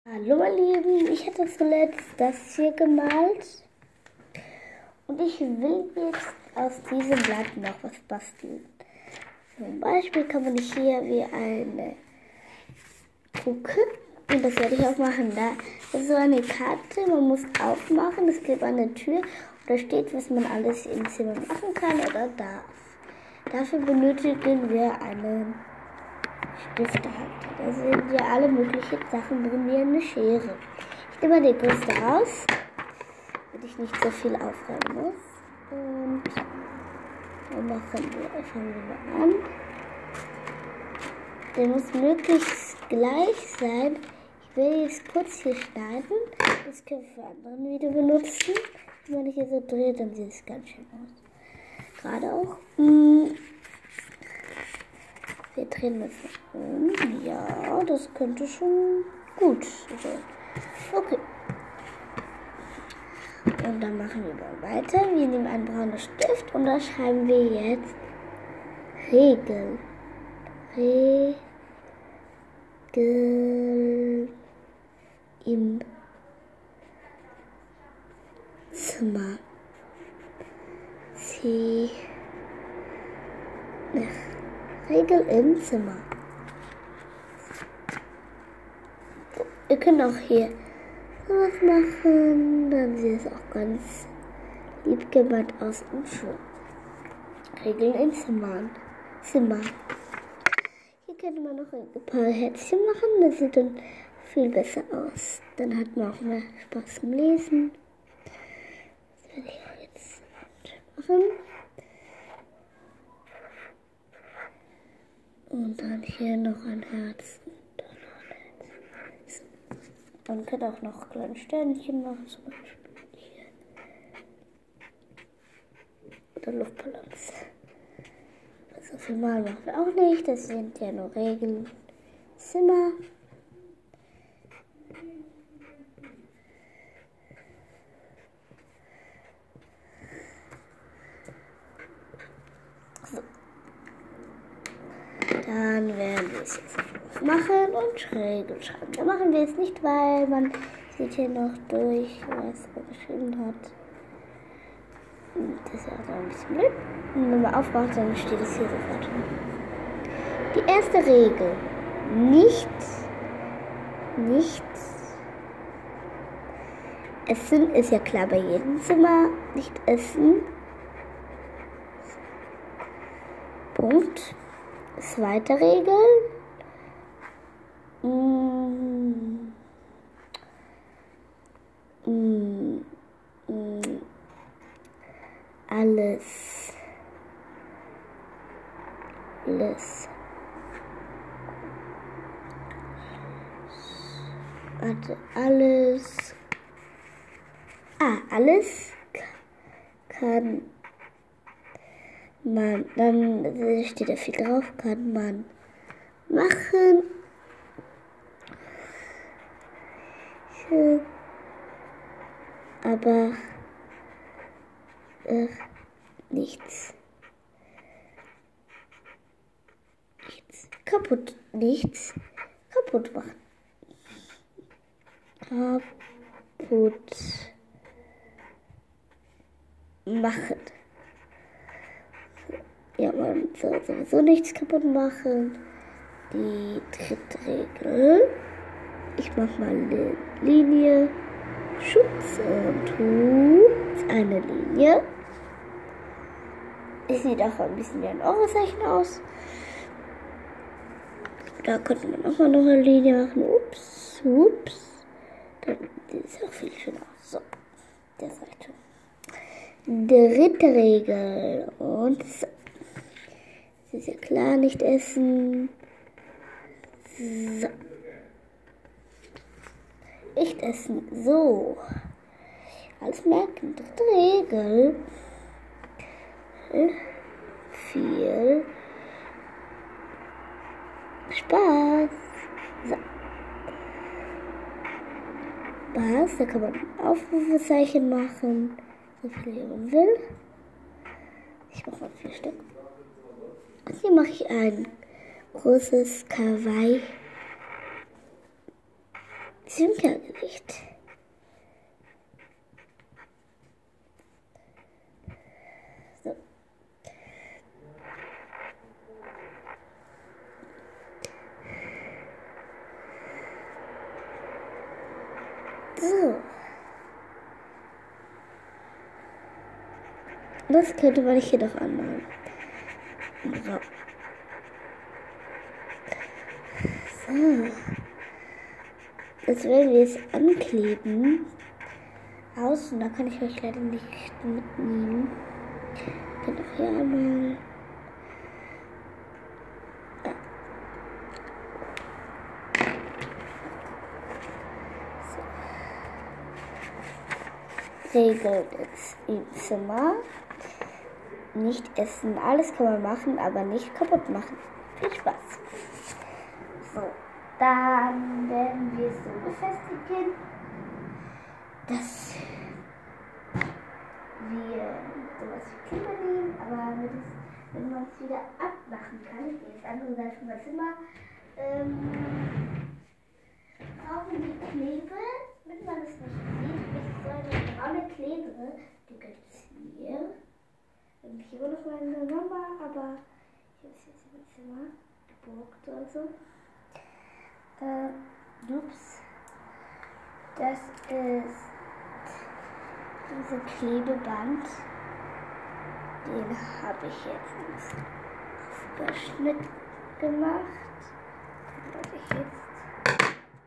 Hallo meine Lieben, ich hatte zuletzt das hier gemalt und ich will jetzt aus diesem Blatt noch was basteln. Zum Beispiel kann man hier wie eine Kucke, und das werde ich auch machen. Das ist so eine Karte, man muss aufmachen, es gibt eine Tür und da steht, was man alles im Zimmer machen kann oder darf. Dafür benötigen wir einen Stiftehalter. Da sind ja alle möglichen Sachen drin, wie eine Schere. Ich nehme mal die größte raus, damit ich nicht so viel aufräumen muss. Und dann fangen wir mal an. Der muss möglichst gleich sein. Ich will jetzt kurz hier schneiden. Das können wir für andere Video benutzen. Wenn man hier so dreht, dann sieht es ganz schön aus. Gerade auch. Wir drehen das um. Ja, das könnte schon gut sein. Okay. Und dann machen wir mal weiter. Wir nehmen einen braunen Stift und da schreiben wir jetzt Regel. Regel im Zimmer. Regel im Zimmer. Ihr könnt auch hier sowas machen, dann sieht es auch ganz lieb gemeint aus und schön. Regeln im Zimmer. Hier könnte man noch ein paar Herzchen machen, das sieht dann viel besser aus. Dann hat man auch mehr Spaß zum Lesen. Das werde ich auch jetzt machen. Und dann hier noch ein Herz. Man kann auch noch kleine Sternchen machen, zum Beispiel hier. Oder Luftballons. So viel Mal machen wir auch nicht, das sind ja nur Regeln. Zimmer. So. Dann werden wir es jetzt machen und Regeln schreiben. Da machen wir es nicht, weil man sieht hier noch durch, was er geschrieben hat. Das ist ja auch ein bisschen blöd. Und wenn man aufmacht, dann steht es hier sofort. Die erste Regel. Nicht essen, ist ja klar bei jedem Zimmer. Nicht essen. Punkt. Zweite Regel. Alles. Warte, alles. Alles kann man, dann steht da viel drauf, kann man machen. Aber nichts kaputt machen. Ja, man soll sowieso nichts kaputt machen. Die dritte Regel. Ich mache mal eine Linie. Schutz und tut eine Linie. Es sieht auch ein bisschen wie ein Eurozeichen aus. Da könnte man auch mal noch eine Linie machen. Ups. Dann sieht es auch viel schöner aus. So, der Seite. Dritte Regel. Und so. Es ist ja klar, nicht essen. So. Nicht essen. So. Alles merken. Dritte Regel. Viel Spaß. So. Spaß. Da kann man Aufrufezeichen machen. So viel man will. Ich mache mal 4 Stück. Und hier mache ich ein großes Kawaii Zwinkergesicht. So. So. Das könnte man hier noch anmalen. So. So. Jetzt werden wir es ankleben. Außen, da kann ich euch leider nicht mitnehmen. Ich kann auch hier einmal. So. Regel jetzt im Zimmer. Nicht essen. Alles kann man machen, aber nicht kaputt machen. Viel Spaß. So. Dann werden wir es so befestigen, dass wir sowas wie Klima nehmen, aber wenn man es wieder abmachen kann, ich gehe jetzt andere Seite von meinem Zimmer, brauchen die Klebe, wenn man es nicht sieht, ist so eine braune Klebe, die gibt es hier. Ich habe noch meine Mama, aber ich habe es jetzt im Zimmer geborgt oder so. Ups. Das ist dieser Klebeband. Den habe ich jetzt auf Überschnitt gemacht. Den werde ich jetzt.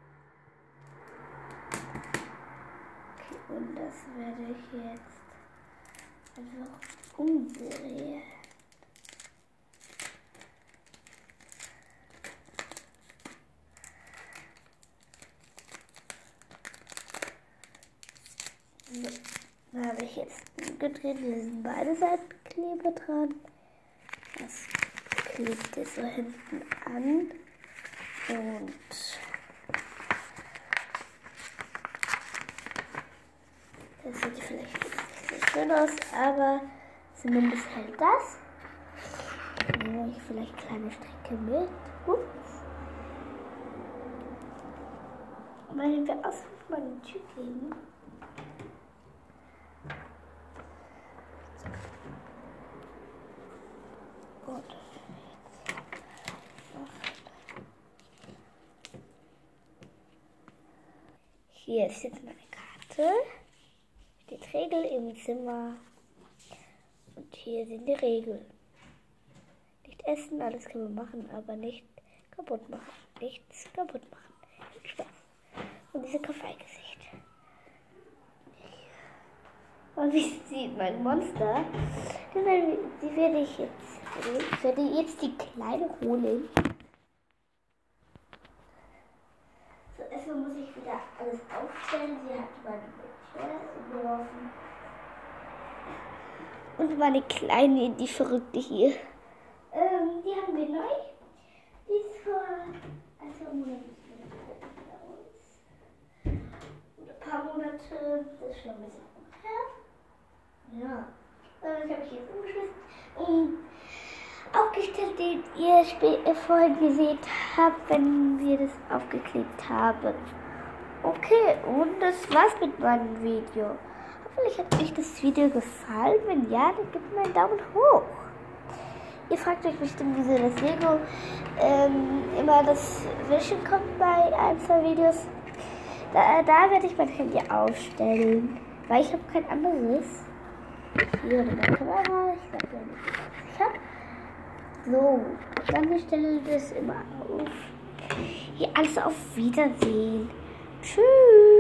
Okay, und das werde ich jetzt einfach umdrehen. So, da habe ich jetzt gedreht, hier sind beide Seiten Kleber dran. Das klebt ihr so hinten an und das sieht vielleicht nicht so schön aus, aber zumindest hält das. Dann nehme ich vielleicht kleine Strecke mit. Ups. Und wenn wir außen mal die Tür kleben. Hier ist jetzt meine Karte. Steht Regel im Zimmer. Und hier sind die Regeln. Nicht essen, alles kann man machen, aber nicht kaputt machen. Nichts kaputt machen. Viel Spaß. Und diese Kawaii-Gesicht. Und wie sieht mein Monster? Die werde ich jetzt. Ich werde jetzt die Kleine holen. So, erstmal muss ich wieder alles aufstellen. Sie hat meine Mädchen geworfen. Und meine Kleine, die Verrückte hier. Die haben wir neu. Die ist vor ein paar Monate. Das ist schon ein bisschen her. Ja. Ich habe ich jetzt umgeschmissen und aufgestellt, den ihr vorhin gesehen habt, wenn wir das aufgeklebt haben. Okay, und das war's mit meinem Video. Hoffentlich hat euch das Video gefallen. Wenn ja, dann gebt mir einen Daumen hoch. Ihr fragt euch bestimmt, wieso das Lego immer das Wischen kommt bei ein, zwei Videos. Da werde ich mein Handy aufstellen, weil ich habe kein anderes. Hier in der Kamera, ich sage ja nicht, was ich habe. So, dann stelle ich das immer auf. Hier alles auf Wiedersehen. Tschüss.